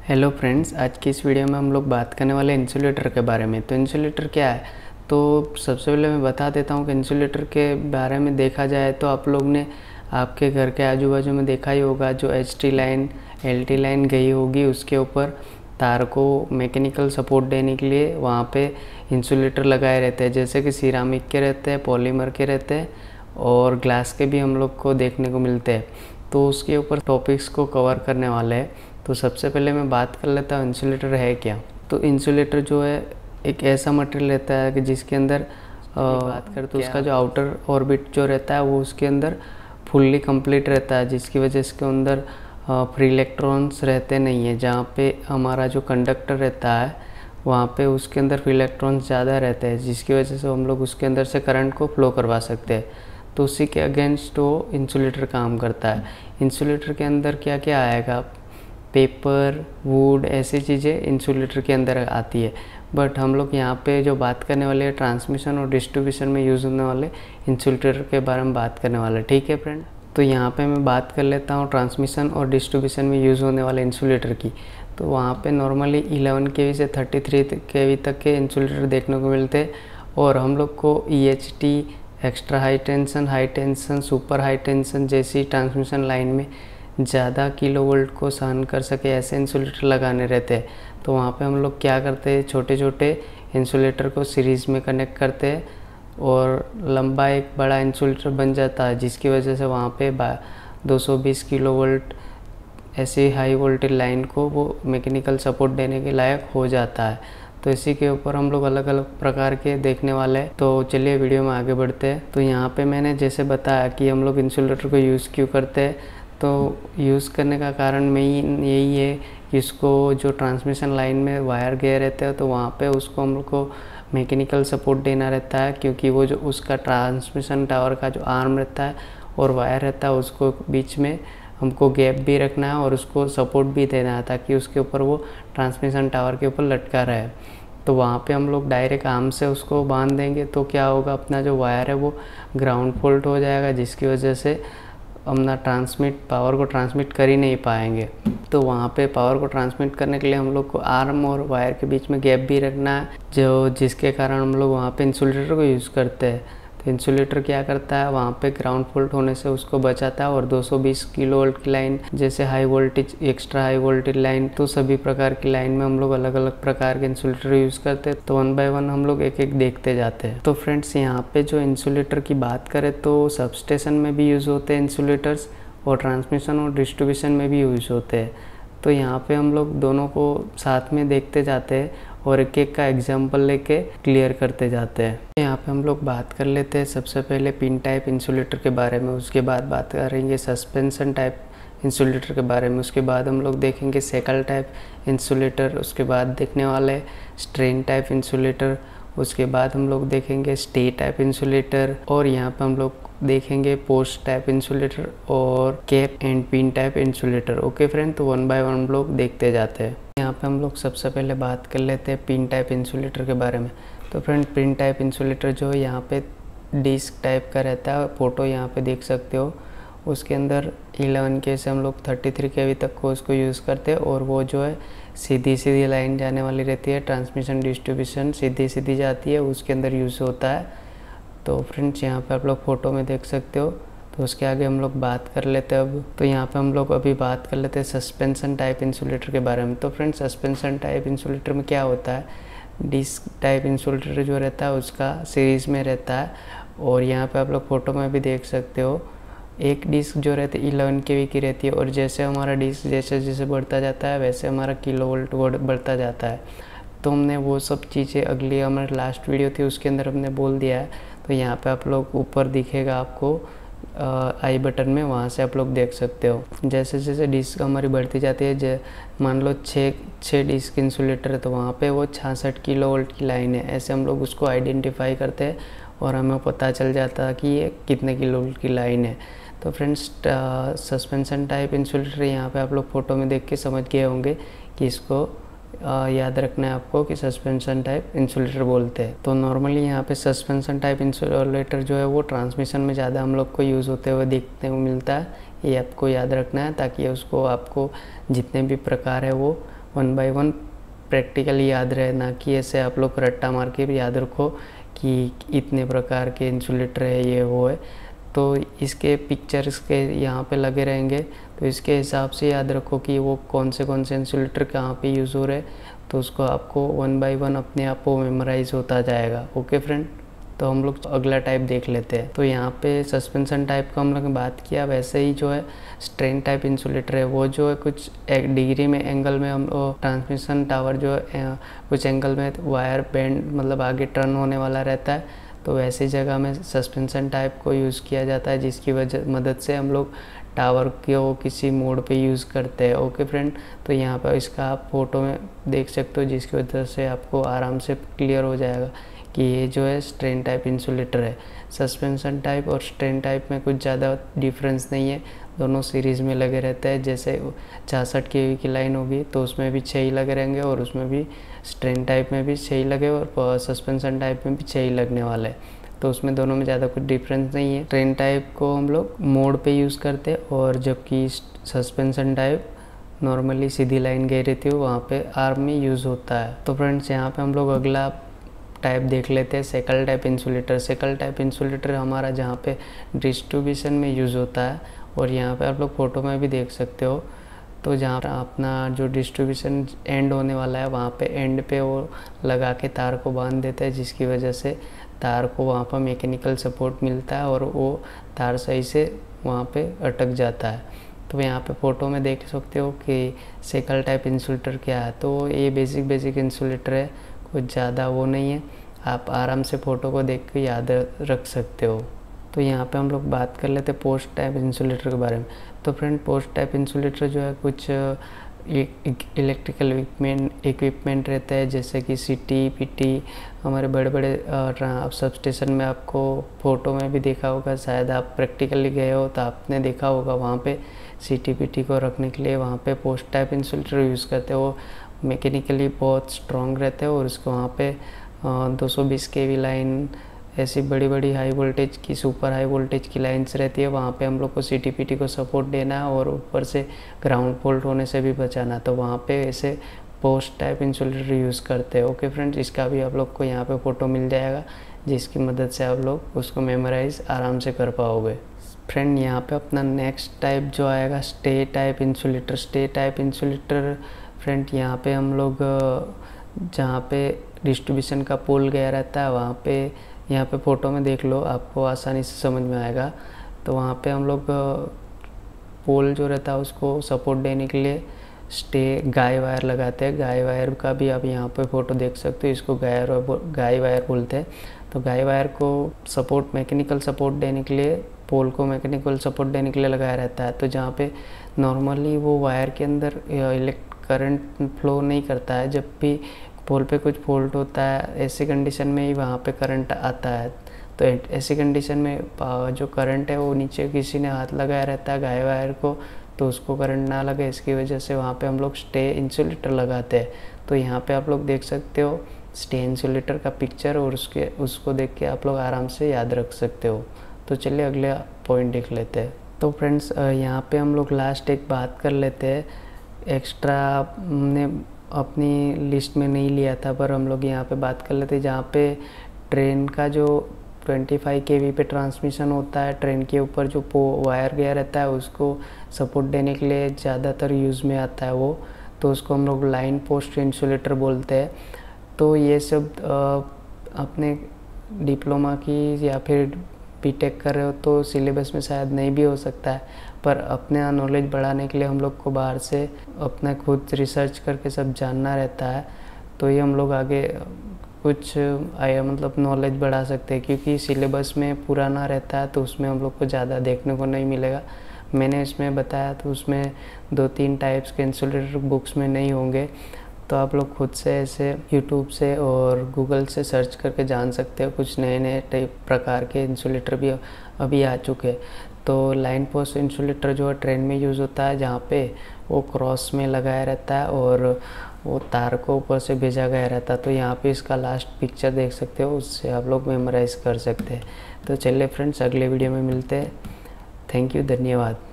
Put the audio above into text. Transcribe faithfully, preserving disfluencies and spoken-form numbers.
Hello friends, आज की इस वीडियो में हम लोग बात करने वाले हैं इंसुलेटर के बारे में। तो इंसुलेटर क्या है, तो सबसे पहले मैं बता देता हूँ कि इंसुलेटर के बारे में देखा जाए तो आप लोग ने आपके घर के आजू बाजू में देखा ही होगा, जो H T line L T line गई होगी उसके ऊपर तार को मैकेनिकल सपोर्ट देने के लिए वहाँ पे इंसुलेटर लगाए रहते हैं। जैसे कि सिरामिक के रहते हैं, पॉलीमर के रहते हैं और ग्लास के भी हम लोग को देखने को मिलते हैं। तो उसके ऊपर टॉपिक्स को कवर करने वाले हैं। तो सबसे पहले मैं बात कर लेता हूँ इंसुलेटर है क्या। तो इंसुलेटर जो है एक ऐसा मटेरियल रहता है कि जिसके अंदर आ, बात करें तो उसका जो आउटर ऑर्बिट जो रहता है वो उसके अंदर फुल्ली कंप्लीट रहता है, जिसकी वजह से इसके अंदर फ्री इलेक्ट्रॉन्स रहते नहीं हैं। जहाँ पे हमारा जो कंडक्टर रहता है वहाँ पे उसके अंदर फ्री इलेक्ट्रॉन्स ज़्यादा रहते हैं, जिसकी वजह से हम लोग उसके अंदर से करंट को फ्लो करवा सकते हैं। तो उसी के अगेंस्ट वो इंसुलेटर काम करता है। इंसुलेटर के अंदर क्या क्या आएगा, पेपर, वुड, ऐसी चीज़ें इंसुलेटर के अंदर आती है। बट हम लोग यहाँ पे जो बात करने वाले हैं ट्रांसमिशन और डिस्ट्रीब्यूशन में यूज़ होने वाले इंसुलेटर के बारे में बात करने वाले, ठीक है फ्रेंड। तो यहाँ पे मैं बात कर लेता हूँ ट्रांसमिशन और डिस्ट्रीब्यूशन में यूज़ होने वाले इंसुलेटर की। तो वहाँ पे नॉर्मली इलेवन के वी से थर्टी थ्री के वी तक के इंसुलेटर देखने को मिलते हैं। और हम लोग को E H T, extra high tension, high tension, super high tension जैसी ट्रांसमिशन लाइन में ज़्यादा किलो वोल्ट को सहन कर सके ऐसे इंसुलेटर लगाने रहते हैं। तो वहाँ पे हम लोग क्या करते हैं, छोटे छोटे इंसुलेटर को सीरीज़ में कनेक्ट करते हैं और लंबा एक बड़ा इंसुलेटर बन जाता है, जिसकी वजह से वहाँ पे दो सौ बीस किलो वोल्ट ऐसी हाई वोल्टेज लाइन को वो मैकेनिकल सपोर्ट देने के लायक हो जाता है। तो इसी के ऊपर हम लोग अलग अलग प्रकार के देखने वाले हैं। तो चलिए वीडियो में आगे बढ़ते हैं। तो यहाँ पे मैंने जैसे बताया कि हम लोग इंसुलेटर को यूज़ क्यों करते हैं, तो यूज़ करने का कारण मेन यही है कि इसको जो ट्रांसमिशन लाइन में वायर गए रहते हैं तो वहाँ पे उसको हम लोग को मैकेनिकल सपोर्ट देना रहता है, क्योंकि वो जो उसका ट्रांसमिशन टावर का जो आर्म रहता है और वायर रहता है उसको बीच में हमको गैप भी रखना है और उसको सपोर्ट भी देना है ताकि उसके ऊपर वो ट्रांसमिशन टावर के ऊपर लटका रहे। तो वहाँ पे हम लोग डायरेक्ट आर्म से उसको बांध देंगे तो क्या होगा, अपना जो वायर है वो ग्राउंड फॉल्ट हो जाएगा, जिसकी वजह से अपना ट्रांसमिट पावर को ट्रांसमिट कर ही नहीं पाएंगे। तो वहाँ पे पावर को ट्रांसमिट करने के लिए हम लोग को आर्म और वायर के बीच में गैप भी रखना है, जो जिसके कारण हम लोग वहाँ पे इंसुलेटर को यूज़ करते हैं। तो इंसुलेटर क्या करता है, वहाँ पे ग्राउंड फॉल्ट होने से उसको बचाता है और दो सौ बीस किलो वोल्ट की लाइन, जैसे high voltage, extra high voltage line, तो सभी प्रकार की लाइन में हम लोग अलग अलग प्रकार के इंसुलेटर यूज़ करते हैं। तो वन बाय वन हम लोग एक एक देखते जाते हैं। तो फ्रेंड्स, यहाँ पे जो इंसुलेटर की बात करें तो सबस्टेशन में भी यूज़ होते हैं इंसुलेटर्स और ट्रांसमिशन और डिस्ट्रीब्यूशन में भी यूज़ होते हैं। तो यहाँ पे हम लोग दोनों को साथ में देखते जाते हैं और एक एक का एग्जाम्पल लेके क्लियर करते जाते हैं। यहाँ पे हम लोग बात कर लेते हैं सबसे पहले पिन टाइप इंसुलेटर के बारे में, उसके बाद बात करेंगे सस्पेंशन टाइप इंसुलेटर के बारे में, उसके बाद हम लोग देखेंगे सेकल टाइप इंसुलेटर, उसके बाद देखने वाले स्ट्रेन टाइप इंसुलेटर, उसके बाद हम लोग देखेंगे स्टे टाइप इंसुलेटर और यहाँ पे हम लोग देखेंगे पोस्ट टाइप इंसुलेटर और cap and pin type insulator. Okay friend, तो वन बाय वन हम लोग देखते जाते हैं। यहाँ पे हम लोग सबसे पहले बात कर लेते हैं पिन टाइप इंसुलेटर के बारे में। तो फ्रेंड, पिन टाइप इंसुलेटर जो है यहाँ पे डिस्क टाइप का रहता है, फोटो यहाँ पे देख सकते हो। उसके अंदर इलेवन के से हम लोग थर्टी थ्री के वी तक को उसको यूज़ करते हैं और वो जो है सीधी सीधी लाइन जाने वाली रहती है, ट्रांसमिशन डिस्ट्रीब्यूशन सीधी सीधी जाती है, उसके अंदर यूज़ होता है। तो फ्रेंड्स, यहाँ पे आप लोग फ़ोटो में देख सकते हो। तो उसके आगे हम लोग बात कर लेते हैं अब। तो यहाँ पे हम लोग अभी बात कर लेते हैं सस्पेंशन टाइप इंसुलेटर के बारे में। तो फ्रेंड्स, सस्पेंशन टाइप इंसुलेटर में क्या होता है, डिस्क टाइप इंसुलेटर जो रहता है उसका सीरीज़ में रहता है और यहाँ पे आप लोग फ़ोटो में भी देख सकते हो। एक डिस्क जो रहती है इलेवन के वी की रहती है और जैसे हमारा डिस्क जैसे जैसे बढ़ता जाता है वैसे हमारा किलो वोल्ट बढ़ता जाता है। तो हमने वो सब चीज़ें अगली हमारी लास्ट वीडियो थी उसके अंदर हमने बोल दिया है। तो यहाँ पे आप लोग ऊपर दिखेगा आपको आई बटन में, वहाँ से आप लोग देख सकते हो। जैसे जैसे डिस्क हमारी बढ़ती जाती है, जै मान लो छः छः डिस्क इंसुलेटर है तो वहाँ पे वो छियासठ किलो वोल्ट की लाइन है, ऐसे हम लोग उसको आइडेंटिफाई करते हैं और हमें पता चल जाता है कि ये कितने किलो वोल्ट की लाइन है। तो फ्रेंड्स, सस्पेंशन टाइप इंसुलेटर यहाँ पे आप लोग फ़ोटो में देख के समझ गए होंगे कि इसको आ, याद रखना है आपको कि सस्पेंशन टाइप इंसुलेटर बोलते हैं। तो नॉर्मली यहाँ पे सस्पेंशन टाइप इंसुलेटर जो है वो ट्रांसमिशन में ज़्यादा हम लोग को यूज़ होते हुए देखने को मिलता है। ये आपको याद रखना है ताकि उसको आपको जितने भी प्रकार है वो वन बाय वन प्रैक्टिकली याद रहे, ना कि ऐसे आप लोग रट्टा मार के भी याद रखो कि इतने प्रकार के इंसुलेटर है, ये वो है। तो इसके पिक्चर्स के यहाँ पे लगे रहेंगे, तो इसके हिसाब से याद रखो कि वो कौन से कौन से इंसुलेटर कहाँ पे यूज़ हो रहे हैं, तो उसको आपको वन बाय वन अपने आप वो मेमोराइज होता जाएगा। ओके फ्रेंड, तो हम लोग अगला टाइप देख लेते हैं। तो यहाँ पे सस्पेंशन टाइप का हम लोग ने बात किया, वैसे ही जो है स्ट्रेन टाइप इंसुलेटर है, वो जो है कुछ एक डिग्री में एंगल में हम ट्रांसमिशन टावर जो है कुछ एंगल में वायर बेंड मतलब आगे टर्न होने वाला रहता है, तो वैसी जगह में सस्पेंशन टाइप को यूज़ किया जाता है, जिसकी वजह मदद से हम लोग टावर को किसी मोड पे यूज़ करते हैं। ओके फ्रेंड, तो यहाँ पर इसका आप फोटो में देख सकते हो, जिसकी वजह से आपको आराम से क्लियर हो जाएगा कि ये जो है स्ट्रेन टाइप इंसुलेटर है। सस्पेंशन टाइप और स्ट्रेन टाइप में कुछ ज़्यादा डिफरेंस नहीं है, दोनों सीरीज़ में लगे रहते हैं। जैसे छियासठ के वी की लाइन होगी तो उसमें भी छः ही लगे रहेंगे, और उसमें भी स्ट्रेन टाइप में भी छः ही लगे और सस्पेंशन टाइप में भी छः ही लगने वाले हैं, तो उसमें दोनों में ज़्यादा कुछ डिफरेंस नहीं है। स्ट्रेन टाइप को हम लोग मोड पे यूज़ करते हैं, और जबकि सस्पेंशन टाइप नॉर्मली सीधी लाइन गई रहती है वहाँ पे आर्म में यूज़ होता है। तो फ्रेंड्स, यहाँ पे हम लोग अगला टाइप देख लेते हैं, shackle type insulator. Shackle type insulator हमारा जहाँ पे डिस्ट्रीब्यूशन में यूज़ होता है, और यहाँ पे आप लोग फोटो में भी देख सकते हो। तो जहाँ अपना जो डिस्ट्रीब्यूशन एंड होने वाला है वहाँ पे एंड पे वो लगा के तार को बांध देता है, जिसकी वजह से तार को वहाँ पर मैकेनिकल सपोर्ट मिलता है और वो तार सही से वहाँ पे अटक जाता है। तो यहाँ पे फ़ोटो में देख सकते हो कि सेकल टाइप इंसुलेटर क्या है। तो ये बेसिक बेसिक इंसुलेटर है, कुछ ज़्यादा वो नहीं है, आप आराम से फ़ोटो को देख के याद रख सकते हो। तो यहाँ पे हम लोग बात कर लेते हैं पोस्ट टाइप इंसुलेटर के बारे में। तो फ्रेंड, पोस्ट टाइप इंसुलेटर जो है कुछ इलेक्ट्रिकल इक्विपमेंट इक्विपमेंट रहता है, जैसे कि सीटी पीटी, हमारे बड़े बड़े सब स्टेशन में आपको फ़ोटो में भी देखा होगा, शायद आप प्रैक्टिकली गए हो तो आपने देखा होगा वहाँ पे सीटी पीटी को रखने के लिए वहाँ पे पोस्ट टाइप इंसुलेटर यूज़ करते हैं। वो मैकेनिकली बहुत स्ट्रॉन्ग रहते हैं, और उसको वहाँ पे दो सौ बीस के वी लाइन, ऐसी बड़ी बड़ी हाई वोल्टेज की सुपर हाई वोल्टेज की लाइन्स रहती है, वहाँ पे हम लोग को सीटी पीटी को सपोर्ट देना है और ऊपर से ग्राउंड फॉल्ट होने से भी बचाना, तो वहाँ पे ऐसे पोस्ट टाइप इंसुलेटर यूज़ करते हैं। ओके फ्रेंड्स, इसका भी आप लोग को यहाँ पे फ़ोटो मिल जाएगा, जिसकी मदद से आप लोग उसको मेमोराइज आराम से कर पाओगे। फ्रेंड, यहाँ पे अपना नेक्स्ट टाइप जो आएगा stay type insulator. Stay type insulator friend, यहाँ पे हम लोग जहाँ पे डिस्ट्रीब्यूशन का पोल गया रहता है वहाँ पे, यहाँ पे फ़ोटो में देख लो, आपको आसानी से समझ में आएगा। तो वहाँ पे हम लोग पोल जो रहता है उसको सपोर्ट देने के लिए स्टे गाय वायर लगाते हैं। गाय वायर का भी आप यहाँ पे फ़ोटो देख सकते हो, इसको गाय गाय वायर बोलते हैं। तो गाय वायर को सपोर्ट मैकेनिकल सपोर्ट देने के लिए, पोल को मैकेनिकल सपोर्ट देने के लिए लगाया रहता है। तो जहाँ पे नॉर्मली वो वायर के अंदर इलेक्ट करंट फ्लो नहीं करता है, जब भी पोल पे कुछ फॉल्ट होता है ऐसी कंडीशन में ही वहाँ पे करंट आता है। तो ऐसी कंडीशन में जो करंट है वो नीचे किसी ने हाथ लगाया रहता है गाय वायर को, तो उसको करंट ना लगे, इसकी वजह से वहाँ पे हम लोग स्टे इंसुलेटर लगाते हैं। तो यहाँ पे आप लोग देख सकते हो स्टे इंसुलेटर का पिक्चर, और उसके उसको देख के आप लोग आराम से याद रख सकते हो। तो चलिए अगले पॉइंट देख लेते हैं। तो फ्रेंड्स, यहाँ पे हम लोग लास्ट एक बात कर लेते हैं, एक्स्ट्रा हमने अपनी लिस्ट में नहीं लिया था, पर हम लोग यहाँ पे बात कर लेते हैं, जहाँ पे ट्रेन का जो पच्चीस के वी पे ट्रांसमिशन होता है, ट्रेन के ऊपर जो पो वायर गया रहता है उसको सपोर्ट देने के लिए ज़्यादातर यूज़ में आता है वो, तो उसको हम लोग लाइन पोस्ट इंसुलेटर बोलते हैं। तो ये सब अपने डिप्लोमा की या फिर बीटेक कर रहे हो तो सिलेबस में शायद नहीं भी हो सकता है, पर अपने नॉलेज बढ़ाने के लिए हम लोग को बाहर से अपना खुद रिसर्च करके सब जानना रहता है, तो ये हम लोग आगे कुछ आया मतलब नॉलेज बढ़ा सकते हैं, क्योंकि सिलेबस में पुराना रहता है तो उसमें हम लोग को ज़्यादा देखने को नहीं मिलेगा। मैंने इसमें बताया तो उसमें दो तीन टाइप्स के इंसुलेटर बुक्स में नहीं होंगे, तो आप लोग खुद से ऐसे यूट्यूब से और गूगल से सर्च करके जान सकते हो। कुछ नए नए टाइप प्रकार के इंसुलेटर भी अभी आ चुके हैं। तो लाइन पोस्ट इंसुलेटर जो है ट्रेन में यूज़ होता है, जहाँ पे वो क्रॉस में लगाया रहता है और वो तार को ऊपर से भेजा गया रहता है। तो यहाँ पे इसका लास्ट पिक्चर देख सकते हो, उससे आप लोग मेमोराइज़ कर सकते हैं। तो चलिए फ्रेंड्स, अगले वीडियो में मिलते हैं। थैंक यू, धन्यवाद।